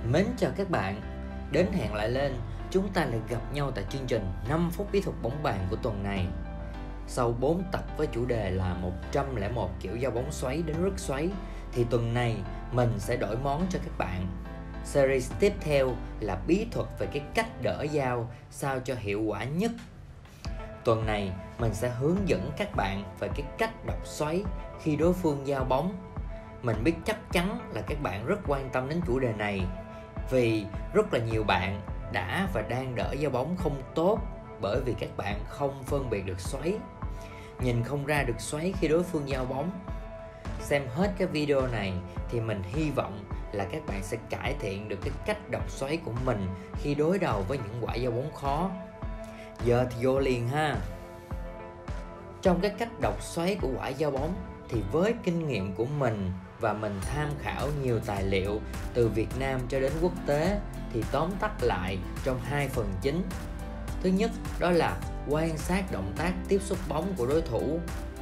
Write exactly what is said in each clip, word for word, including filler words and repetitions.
Mến chào các bạn, đến hẹn lại lên, chúng ta lại gặp nhau tại chương trình năm phút kỹ thuật bóng bàn của tuần này. Sau bốn tập với chủ đề là một trăm lẻ một kiểu giao bóng xoáy đến rất xoáy, thì tuần này mình sẽ đổi món cho các bạn. Series tiếp theo là bí thuật về cái cách đỡ giao sao cho hiệu quả nhất. Tuần này mình sẽ hướng dẫn các bạn về cái cách đọc xoáy khi đối phương giao bóng. Mình biết chắc chắn là các bạn rất quan tâm đến chủ đề này, vì rất là nhiều bạn đã và đang đỡ giao bóng không tốt bởi vì các bạn không phân biệt được xoáy, nhìn không ra được xoáy khi đối phương giao bóng. Xem hết cái video này thì mình hy vọng là các bạn sẽ cải thiện được cái cách đọc xoáy của mình khi đối đầu với những quả giao bóng khó. Giờ thì vô liền ha. Trong cái cách đọc xoáy của quả giao bóng thì với kinh nghiệm của mình và mình tham khảo nhiều tài liệu từ Việt Nam cho đến quốc tế thì tóm tắt lại trong hai phần chính. Thứ nhất đó là quan sát động tác tiếp xúc bóng của đối thủ.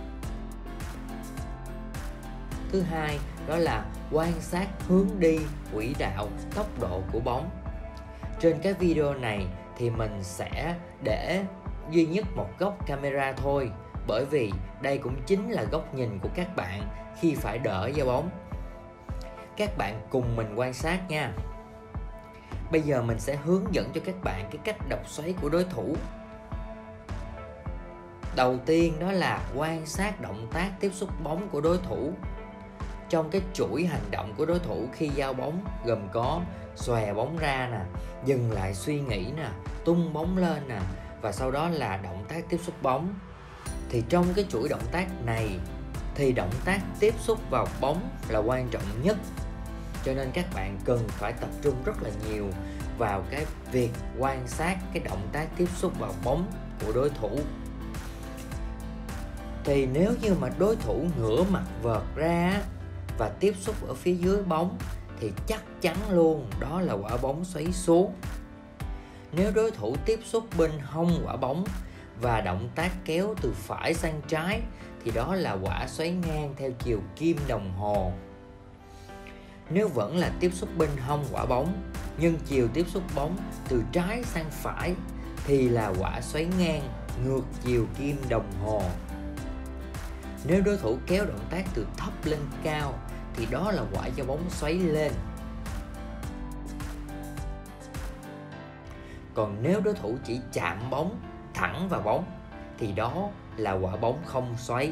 Thứ hai đó là quan sát hướng đi, quỹ đạo, tốc độ của bóng. Trên cái video này thì mình sẽ để duy nhất một góc camera thôi, bởi vì đây cũng chính là góc nhìn của các bạn khi phải đỡ giao bóng. Các bạn cùng mình quan sát nha. Bây giờ mình sẽ hướng dẫn cho các bạn cái cách đọc xoáy của đối thủ. Đầu tiên đó là quan sát động tác tiếp xúc bóng của đối thủ. Trong cái chuỗi hành động của đối thủ khi giao bóng gồm có xòe bóng ra nè, dừng lại suy nghĩ nè, tung bóng lên nè, và sau đó là động tác tiếp xúc bóng. Thì trong cái chuỗi động tác này thì động tác tiếp xúc vào bóng là quan trọng nhất, cho nên các bạn cần phải tập trung rất là nhiều vào cái việc quan sát cái động tác tiếp xúc vào bóng của đối thủ. Thì nếu như mà đối thủ ngửa mặt vợt ra và tiếp xúc ở phía dưới bóng thì chắc chắn luôn đó là quả bóng xoáy xuống. Nếu đối thủ tiếp xúc bên hông quả bóng và động tác kéo từ phải sang trái thì đó là quả xoáy ngang theo chiều kim đồng hồ. Nếu vẫn là tiếp xúc bên hông quả bóng nhưng chiều tiếp xúc bóng từ trái sang phải thì là quả xoáy ngang ngược chiều kim đồng hồ. Nếu đối thủ kéo động tác từ thấp lên cao thì đó là quả giao bóng xoáy lên. Còn nếu đối thủ chỉ chạm bóng thẳng vào bóng thì đó là quả bóng không xoáy.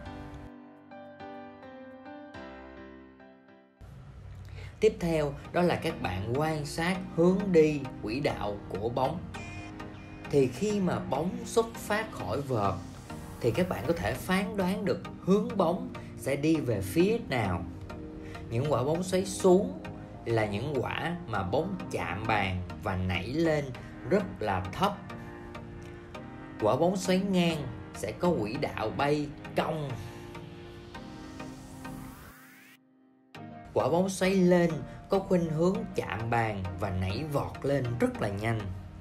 Tiếp theo đó là các bạn quan sát hướng đi, quỹ đạo của bóng. Thì khi mà bóng xuất phát khỏi vợt thì các bạn có thể phán đoán được hướng bóng sẽ đi về phía nào. Những quả bóng xoáy xuống là những quả mà bóng chạm bàn và nảy lên rất là thấp. Quả bóng xoáy ngang sẽ có quỹ đạo bay cong. Quả bóng xoáy lên có khuynh hướng chạm bàn và nảy vọt lên rất là nhanh.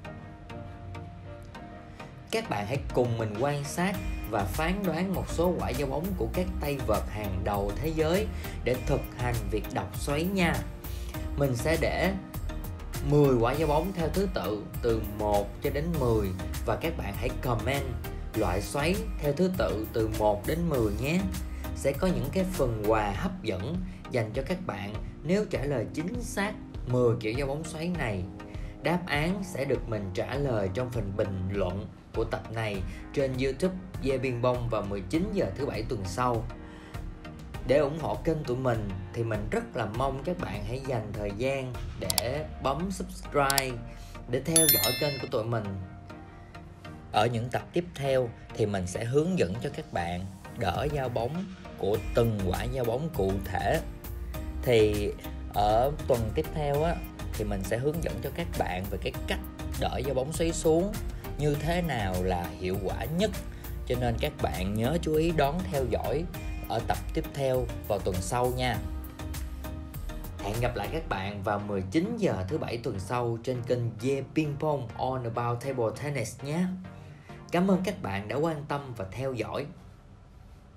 Các bạn hãy cùng mình quan sát và phán đoán một số quả giao bóng của các tay vợt hàng đầu thế giới để thực hành việc đọc xoáy nha. Mình sẽ để mười quả giao bóng theo thứ tự từ một cho đến mười và các bạn hãy comment loại xoáy theo thứ tự từ một đến mười nhé. Sẽ có những cái phần quà hấp dẫn dành cho các bạn nếu trả lời chính xác mười kiểu giao bóng xoáy này. Đáp án sẽ được mình trả lời trong phần bình luận của tập này trên YouTube Dê Biên Bông vào mười chín giờ thứ bảy tuần sau. Để ủng hộ kênh tụi mình thì mình rất là mong các bạn hãy dành thời gian để bấm subscribe để theo dõi kênh của tụi mình. Ở những tập tiếp theo thì mình sẽ hướng dẫn cho các bạn đỡ giao bóng của từng quả giao bóng cụ thể. Thì ở tuần tiếp theo á thì mình sẽ hướng dẫn cho các bạn về cái cách đỡ giao bóng xoáy xuống như thế nào là hiệu quả nhất, cho nên các bạn nhớ chú ý đón theo dõi ở tập tiếp theo vào tuần sau nha. Hẹn gặp lại các bạn vào mười chín giờ thứ bảy tuần sau trên kênh Yeah Ping Pong All About Table Tennis nhé. Cảm ơn các bạn đã quan tâm và theo dõi.